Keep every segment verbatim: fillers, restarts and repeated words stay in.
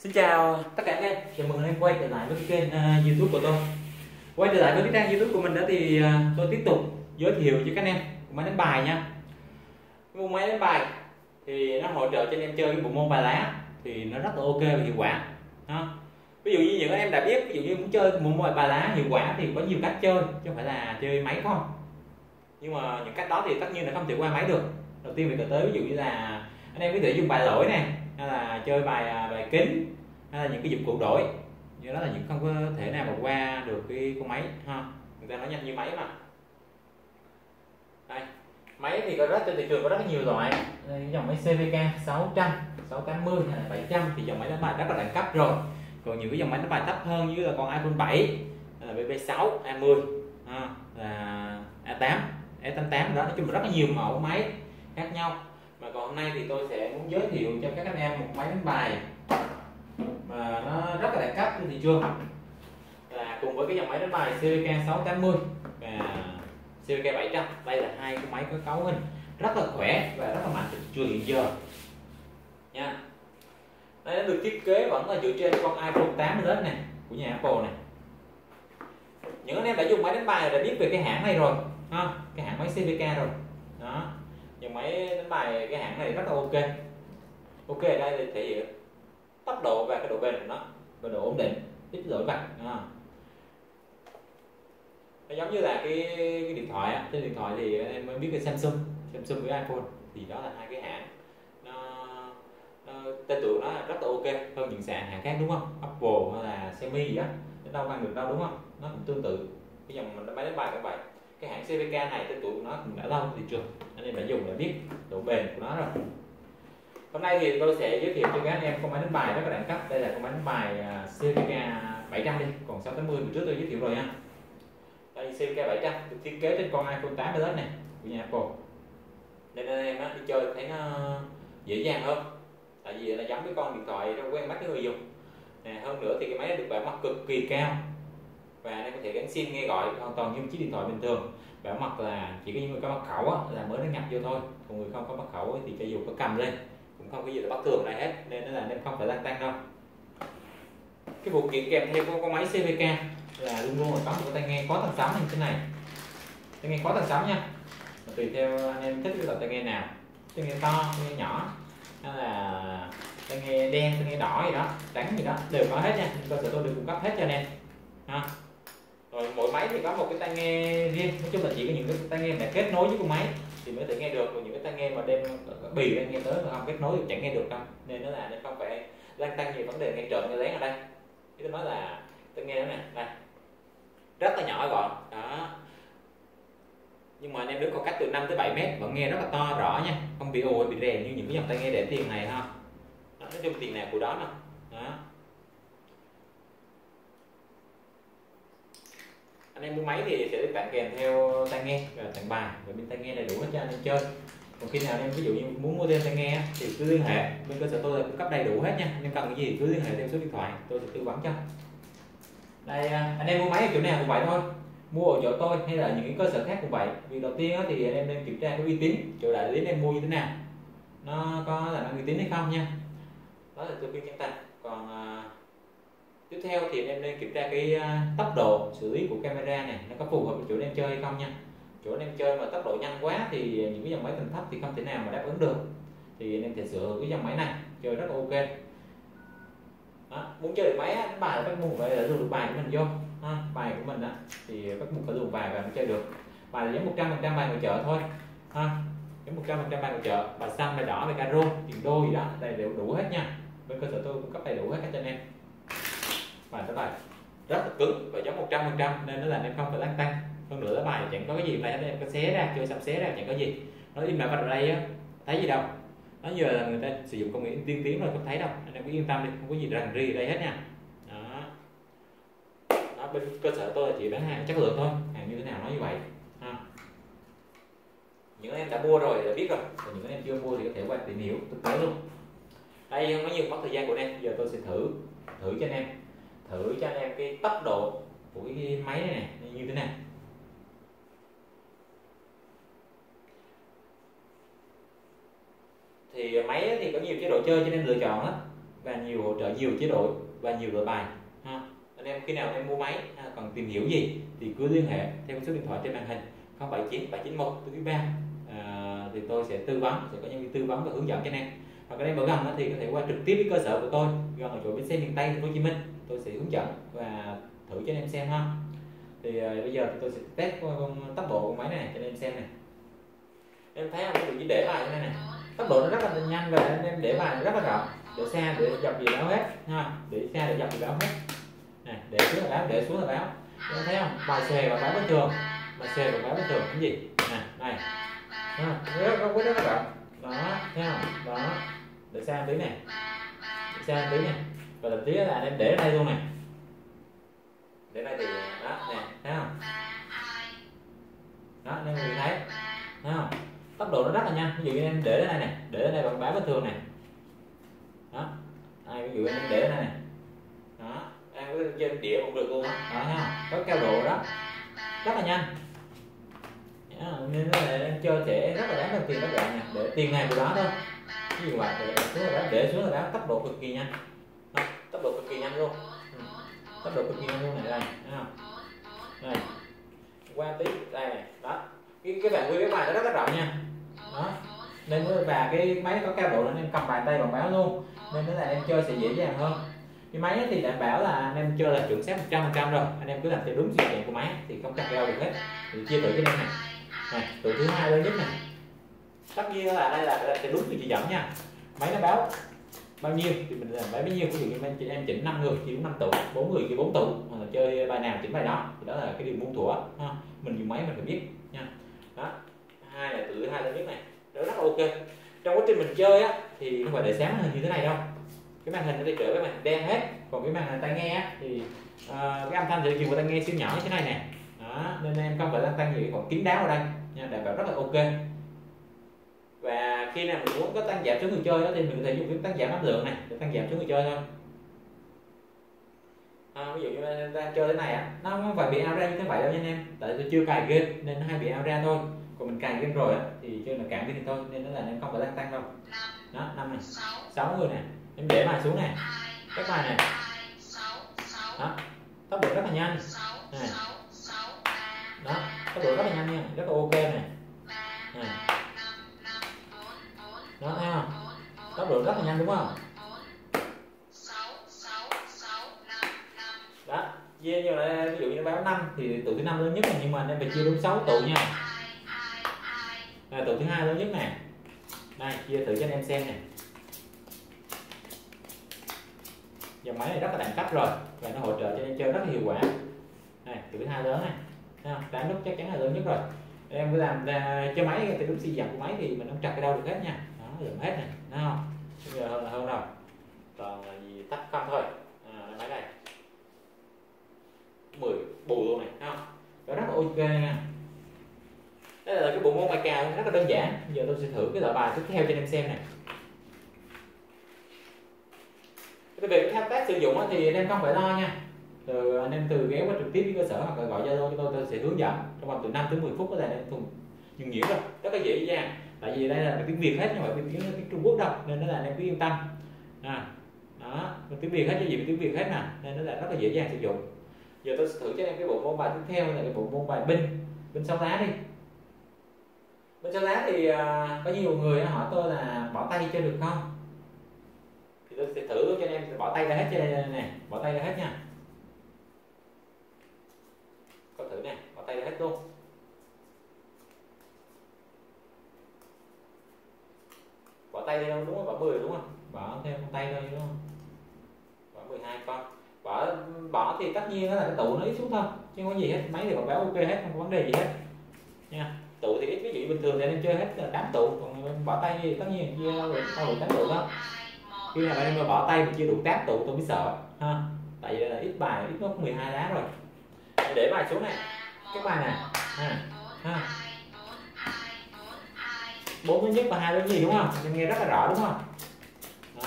Xin chào tất cả anh em, chào mừng anh em quay trở lại với cái kênh uh, YouTube của tôi. Quay trở lại với cái trang YouTube của mình đó thì uh, tôi tiếp tục giới thiệu cho các anh em máy đánh bài nha. Cái máy đánh bài thì nó hỗ trợ cho anh em chơi cái bộ môn bài lá thì nó rất là ok và hiệu quả. Đó. Ví dụ như những anh em đã biết, ví dụ như muốn chơi bộ môn bài lá hiệu quả thì có nhiều cách chơi, chứ không phải là chơi máy không. Nhưng mà những cách đó thì tất nhiên là không thể qua máy được. Đầu tiên phải kể tới ví dụ như là anh em có thể dùng bài lỗi này, hay là chơi bài bài kính, hay là những cái dụng cụ đổi, như đó là những không có thể nào mà qua được cái con máy ha. Người ta nói nhanh như máy mà. Đây, máy thì có rất trên thị trường có rất là nhiều loại. Đây, dòng máy xê vê ca sáu trăm, sáu tám mươi hay là bảy trăm thì dòng máy đánh bài rất là đẳng cấp rồi. Còn những cái dòng máy đánh bài thấp hơn như là con iPhone bảy, hay là bê bê sáu, a mười, ha, là a tám, e tám tám đó, nói chung là rất là nhiều mẫu máy khác nhau. Mà còn hôm nay thì tôi sẽ muốn giới thiệu cho các anh em một máy đánh bài mà nó rất là đẳng cấp trên thị trường, là cùng với cái dòng máy đánh bài xê vê ca sáu tám mươi và xê vê ca bảy trăm. Đây là hai cái máy có cấu hình rất là khỏe và rất là mạnh trên thị trường hiện giờ nha. Đây nó được thiết kế vẫn là dựa trên con iPhone tám lớn này của nhà Apple này. Những anh em đã dùng máy đánh bài đã biết về cái hãng này rồi ha, cái hãng máy xê vê ca rồi đó. Dòng máy đánh bài cái hãng này rất là ok. Ok ở đây thì thể hiện tốc độ và cái độ bền của nó và độ ổn định, ít lỗi vặt. Nó giống như là cái, cái điện thoại á, trên điện thoại thì em mới biết cái Samsung, Samsung với iPhone thì đó là hai cái hãng nó, nó tên tuổi nó rất là ok hơn những sàn hãng khác đúng không? Apple hay là Xiaomi gì đó, nó đâu bằng được đâu đúng không? Nó cũng tương tự cái dòng máy đánh bài các bạn. Cái hãng xê vê ca này tên tuổi của nó cũng đã lâu thị trường, anh em đã dùng đã biết độ bền của nó rồi. Hôm nay thì tôi sẽ giới thiệu cho các anh em con máy đánh bài rất là đẳng cấp. Đây là con máy đánh bài xê vê ca bảy trăm đi, còn sáu tám mươi trước tôi giới thiệu rồi nha. Đây xê vê ca bảy trăm được thiết kế trên con iPhone tám Plus này của nhà Apple, nên anh em đi chơi thấy nó dễ dàng hơn, tại vì nó giống với con điện thoại nó quen mắt với người dùng nè. Hơn nữa thì cái máy được bảo mật cực kỳ cao và anh em có thể gắn sim nghe gọi hoàn toàn như một chiếc điện thoại bình thường. Bảo mật là chỉ có những người có mật khẩu á, là mới nó nhập vô thôi, còn người không có mật khẩu thì cho dù có cầm lên cũng không có gì là bất thường này hết, nên nó là anh em không phải lăn tăn đâu. Cái phụ kiện kèm theo của con máy xê vê ca là luôn luôn là có một cái tai nghe có tầng sóng như thế này, tai nghe có tầng sóng nha. Và tùy theo anh em thích cái loại tai nghe nào, tai nghe to, tai nghe nhỏ, hay là tai nghe đen, tai nghe đỏ gì đó, trắng gì đó đều có hết nha. Cơ sở tôi được cung cấp hết cho anh em ha. Rồi mỗi máy thì có một cái tai nghe riêng, nói chung là chỉ có những cái tai nghe mà kết nối với con máy thì mới thể nghe được, còn những cái tai nghe mà đem bì lên nghe tới mà không kết nối thì chẳng nghe được đâu. Nên nó là nên không phải lăn tăn gì vấn đề nghe trộm nghe lén ở đây. Tôi nói là tai nghe đó nè, đây rất là nhỏ gọn đó, nhưng mà anh em đứng khoảng cách từ năm tới bảy mét vẫn nghe rất là to rõ nha, không bị ồ bị rè như những cái dòng tai nghe để tiền này ha. Đó, nói chung tiền nào của đó nè đó. Anh em mua máy thì sẽ được tặng kèm theo tai nghe và tặng bài và bên tai nghe đầy đủ hết cho anh em chơi. Còn khi nào anh em ví dụ như muốn mua thêm tai nghe thì cứ liên hệ bên cơ sở tôi là cung cấp đầy đủ hết nha. Anh em cần cái gì cứ liên hệ theo số điện thoại tôi sẽ tư vấn cho. Đây anh em mua máy ở chỗ nào cũng vậy thôi, mua ở chỗ tôi hay là những cái cơ sở khác cũng vậy. Việc đầu tiên thì anh em nên kiểm tra cái uy tín chỗ đại lý anh em mua như thế nào, nó có là uy tín hay không nha. Đó là tôi khuyên chân thành. Còn tiếp theo thì anh em nên kiểm tra cái tốc độ xử lý của camera này, nó có phù hợp với chỗ anh em chơi hay không nha. Chỗ anh em chơi mà tốc độ nhanh quá thì những cái dòng máy tầm thấp thì không thể nào mà đáp ứng được, thì anh em thể sửa cái dòng máy này chơi rất là ok. Đó, muốn chơi được máy đánh bài bắt buộc phải là luôn được bài của mình vô ha. Bài của mình đó thì bắt buộc phải luôn bài và mới chơi được. Bài là giống một trăm phần trăm bài ngoài chợ thôi ha, giống một trăm phần trăm bài ngoài chợ, bài xanh, bài đỏ, bài caro, tiền đô gì đó đây đều đủ hết nha. Bên cơ sở tôi cung cấp đầy đủ hết cho anh em. Bài tới bài rất là cứng và giống một trăm phần trăm nên nó là anh em không phải lăn tăn. Hơn nữa lá bài chẳng có cái gì mà anh em có xé ra chơi sắp xé ra chẳng có gì, nó in mã vạch ở đây á thấy gì đâu. Nó giờ là người ta sử dụng công nghệ tiên tiến rồi không thấy đâu, anh em cứ yên tâm đi, không có gì rằn ri ở đây hết nha. Đó. Đó, bên cơ sở tôi là chỉ bán hàng chất lượng thôi, hàng như thế nào nói như vậy ha. Những anh em đã mua rồi đã biết rồi, còn những anh em chưa mua thì có thể qua tìm hiểu thực tế luôn. Đây không có nhiều mất thời gian của anh em, giờ tôi sẽ thử thử cho anh em thử cho anh em cái tốc độ của cái máy này, này như thế nào. Thì máy thì có nhiều chế độ chơi cho nên lựa chọn đó. và nhiều hỗ trợ, nhiều chế độ và nhiều loại bài ha. Anh em khi nào anh em mua máy ha, còn tìm hiểu gì thì cứ liên hệ theo số điện thoại trên màn hình không bảy chín bảy chín một bốn ba, à, thì tôi sẽ tư vấn, sẽ có nhân viên tư vấn và hướng dẫn cho anh em. Hoặc anh em ở gần thì có thể qua trực tiếp với cơ sở của tôi gần ở chỗ bến xe miền Tây thành phố Hồ Chí Minh, tôi sẽ hướng dẫn và thử cho anh em xem ha. Thì uh, bây giờ thì tôi sẽ test con tốc độ của máy này cho anh em xem này. Em thấy không, ví dụ như để bài như thế này này, tốc độ nó rất là nhanh và anh em để bài rất là rộng, để xa để dọc gì báo hết ha, để xa để dọc gì báo hết này, để xuống là báo, để xuống là báo. Em thấy không, bài xòe và báo bình thường, bài xòe và báo bình thường cái gì này này ha, rất rất rất là rộng đó, thấy không đó, để xa một tí này, để xa một tí này, và thậm chí là anh em để ở đây luôn này, để đây thì đó nè, thấy không đó, anh em nhìn thấy thấy không, tốc độ nó rất là nhanh. Ví dụ như em để ở đây này, để ở đây bằng báo bình thường này đó, đây, ví dụ em để ở đây này đó, em có trên đĩa cũng được luôn đó, đó thấy không, có cao độ đó, rất là nhanh. Đó, nên là em chơi sẽ rất là đáng đồng tiền các bạn nè, để tiền này của đó thôi. Ví dụ vậy, để xuống là báo, để xuống là báo, tốc độ cực kỳ nhanh đó, tốc độ cực kỳ nhanh luôn, ừ. Tốc độ cực kỳ nhanh luôn này, đây thấy không, đây qua tí đây này đó, cái cái bạn quy cái bài nó rất là rộng nha đó, nên và cái máy có cao độ nên em cầm bàn tay bằng báo luôn, nên nó là em chơi sẽ dễ dàng hơn. Cái máy thì đảm bảo là anh em chơi là chuẩn xác một trăm phần trăm rồi, anh em cứ làm theo đúng sự kiện của máy thì không chặt đâu được hết. Thì chia thử cho em này, này tụ thứ hai lớn nhất này, tất nhiên là đây là là đúng sự chỉ dẫn nha, máy nó báo bao nhiêu thì mình làm báo bấy nhiêu. Ví dụ như em em chỉnh năm người chỉ đúng năm tụ, bốn người chỉ bốn tụ, hoặc là chơi bài nào chỉnh bài đó, thì đó là cái điều muôn thuở ha. Mình dùng máy mình phải biết nha. Đó, hai là tự hai lớn nhất này, đó rất là ok. Trong quá trình mình chơi á thì không phải để sáng màn hình như thế này đâu, cái màn hình nó đi trở với màn hình đen hết, còn cái màn hình tai nghe á, thì uh, cái âm thanh sẽ dùng của tai nghe siêu nhỏ như thế này nè đó, nên em không phải tăng tăng nhiều còn kín đáo ở đây nha, đảm bảo rất là ok. Và khi nào mình muốn có tăng giảm số người chơi đó thì mình có thể dùng cái tăng giảm áp lượng này để tăng giảm số người chơi thôi. À, ví dụ như đang chơi thế này á, nó không phải bị out ra như thế vậy đâu nha anh em, tại tôi chưa cài game nên nó hay bị out ra thôi. Còn mình cài game rồi á thì chơi là cạn đi thôi, nên nó là em không phải tăng tăng đâu. Đó, năm này, sáu người này, em để bài xuống này, các bài này, đó, tốc độ rất là nhanh này, đó, tốc độ rất là nhanh nha, rất là ok này, này. Đó thấy không, tốc độ rất là nhanh đúng không? Đó, chia nhiều là ví dụ như báo năm thì tụ thứ năm lớn nhất này, nhưng mà em phải chia đúng sáu tụ nha. Là tụ thứ hai lớn nhất này, đây chia thử cho anh em xem này. Dòng máy này rất là đẳng cấp rồi và nó hỗ trợ cho em chơi rất là hiệu quả. Này tụ thứ hai lớn này, thấy không? Tám nút chắc chắn là lớn nhất rồi. Em cứ làm ra cho máy thì đúng suy giảm của máy thì mình không trật cái đâu được hết nha. Đó, giảm hết này, thấy không? Bây giờ hơn là hơn rồi. Còn là gì tắt không thôi. À, máy này mười bù luôn này, thấy không? Đó rất là ok nha. Đây là cái bộ môn bài cào rất là đơn giản. Bây giờ tôi sẽ thử cái loại bài tiếp theo cho anh em xem này. Cái việc thao tác sử dụng thì anh em không phải lo nha. Từ anh em từ ghé qua trực tiếp với cơ sở hoặc là gọi Zalo cho tôi, tôi sẽ hướng dẫn trong vòng từ năm tới mười phút có thể anh em cùng dùng nhiễu rồi, rất là dễ dàng. Tại vì đây là tiếng Việt hết, nhưng mà tiếng, tiếng Trung Quốc đâu, nên nó là anh em cứ yên tâm. À, đó, tiếng Việt hết, cái gì tiếng Việt hết nè, nên nó là rất là dễ dàng sử dụng. Giờ tôi sẽ thử cho anh em cái bộ môn bài tiếp theo là cái bộ môn bài binh binh sáu lá đi. Binh sáu lá thì uh, có nhiều người hỏi tôi là bỏ tay chơi được không, thì tôi sẽ thử cho anh em bỏ tay ra hết, chơi này, bỏ tay ra hết nha. Có thử nè, bỏ tay ra hết luôn. Bỏ tay đi đâu đúng không? Bỏ mười đúng không? Bỏ thêm con tay thôi đúng không? Bỏ mười hai con. Bỏ bỏ thì tất nhiên đó là cái tụ nó ít xuống thôi, chứ không có gì hết. Máy thì còn báo ok hết, không có vấn đề gì hết nha. Tụ thì ít, ví dụ bình thường thì anh em chơi hết là tám tụ, còn bỏ tay thì tất nhiên chia đâu được tám tụ đó. Khi nào anh em bỏ tay mình chưa đủ tám tụ tôi mới sợ ha. Tại vì là ít bài, ít nó mười hai lá rồi. Để bài xuống này, cái bài này ha, ha. Bốn lớn nhất và hai lớn gì đúng không? Em nghe rất là rõ đúng không? Đó.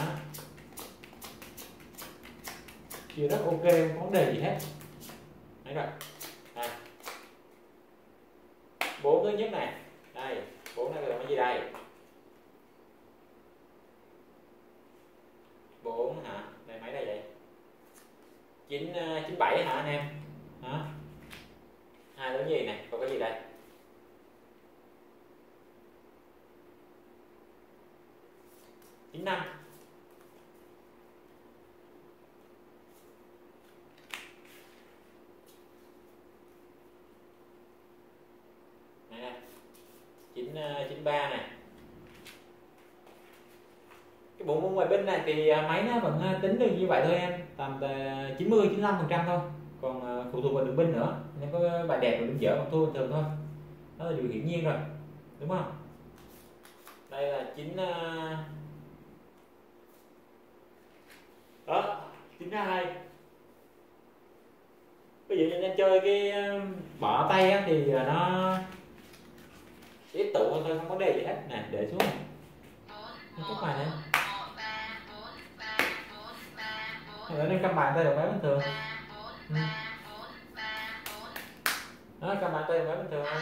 Chia rất ok, không có vấn đề gì hết. Đấy rồi. Đây. Bốn lớn nhất này. Đây, bốn này là cái gì đây? Bốn bốn hả, đây mấy đây vậy, chín chín bảy hả anh em hả, hai lớn gì này, còn cái gì đây, chín năm, này, chín chín ba này. Cái bộ môn ngoại binh này thì máy nó vẫn tính được như vậy thôi em, tầm chín mươi chín mươi lăm phần trăm thôi, còn phụ thuộc vào đường binh nữa, nên có bài đẹp và đường dở mà thua bình thường thôi, đó là điều hiển nhiên rồi, đúng không? Đây là chín đó, chín hai. Ví dụ như anh chơi cái bỏ tay á, thì nó ít tụ thôi, không có đề gì hết nè, để xuống này, cúc bài này, rồi nên cân bằng tay đồng máy bình thường. Ừ. Đó, cân bằng tay đồng máy bình thường.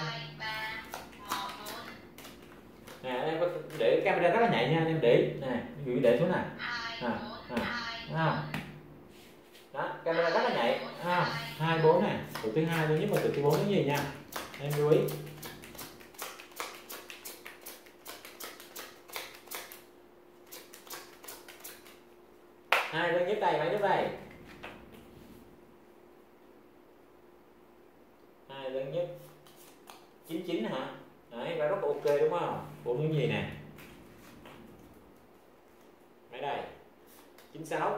Nè em có để camera rất là nhạy nha, em để nè, ví dụ để xuống nè, à, à, đó, camera rất là nhạy, à, hai bốn này, tụ thứ hai luôn, nhất là tụ thứ bốn cái gì nha, em lưu ý. Hai đơn nhất đây, mấy nước đây, hai đơn nhất chín chín hả, đấy và rất ok đúng không, bốn những gì nè, mấy đây chín sáu,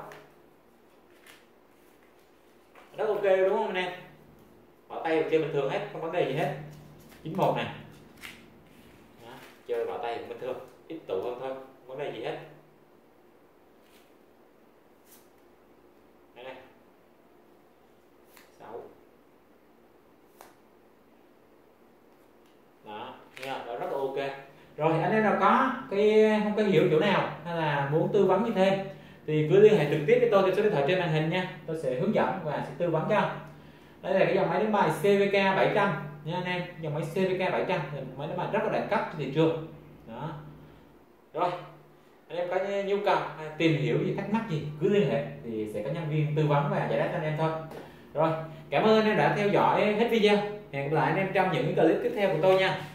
rất ok đúng không anh em, bỏ tay chơi bình thường hết, không vấn đề gì hết. Chín một này, đó, chơi bỏ tay bình thường, ít tụ hơn thôi, không vấn đề gì hết. Đây này, sáu, đó, nha, đó rất là ok. Rồi anh em nào có cái không có hiểu chỗ nào hay là muốn tư vấn như thêm thì cứ liên hệ trực tiếp với tôi theo số điện thoại trên màn hình nha, tôi sẽ hướng dẫn và sẽ tư vấn cho. Đây là cái dòng máy đánh bài xê vê ca bảy trăm nha anh em, dòng máy xê vê ca bảy trăm là một máy đánh bài rất là đẳng cấp trên thị trường. Đó. Rồi anh em có nhu cầu hay tìm hiểu gì, thắc mắc gì cứ liên hệ thì sẽ có nhân viên tư vấn và giải đáp cho anh em thôi. Rồi cảm ơn anh em đã theo dõi hết video, hẹn gặp lại anh em trong những clip tiếp theo của tôi nha.